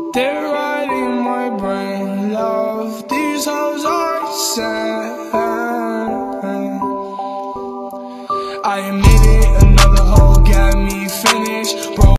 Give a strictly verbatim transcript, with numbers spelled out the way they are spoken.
They're riding my brain, love. These hoes are sad. I admit it, another hoe got me finished, bro.